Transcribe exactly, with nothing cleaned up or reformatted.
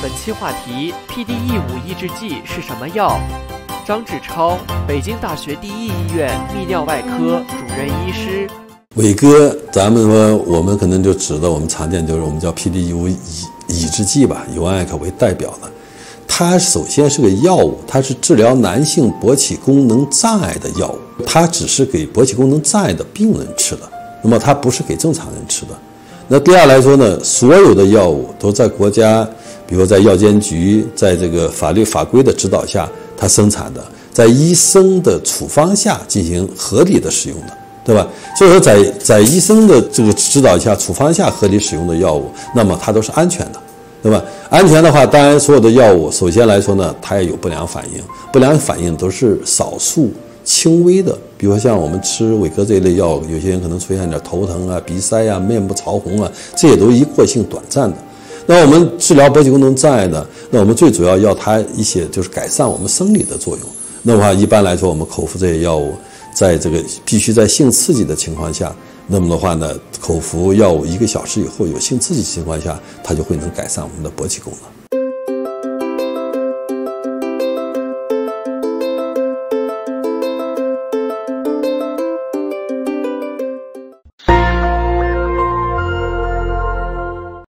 本期话题 P D E 五抑制剂是什么药？张志超，北京大学第一医院泌尿外科主任医师。 伟哥，咱们说我们可能就指的我们常见就是我们叫 P D E 五抑抑制剂吧，以万艾可为代表的。它首先是个药物，它是治疗男性勃起功能障碍的药物，它只是给勃起功能障碍的病人吃的，那么它不是给正常人吃的。那第二来说呢，所有的药物都在国家，比如在药监局，在这个法律法规的指导下，它生产的，在医生的处方下进行合理的使用的，对吧？所以说在，在在医生的这个指导下、处方下合理使用的药物，那么它都是安全的，对吧？安全的话，当然所有的药物，首先来说呢，它也有不良反应，不良反应都是少数轻微的，比如像我们吃伟哥这一类药物，有些人可能出现点头疼啊、鼻塞啊、面部潮红啊，这也都一过性短暂的。那我们治疗勃起功能障碍呢，那我们最主要要它一些就是改善我们生理的作用。那么话一般来说，我们口服这些药物，在这个必须在性刺激的情况下，那么的话呢，口服药物一个小时以后有性刺激情况下，它就会能改善我们的勃起功能。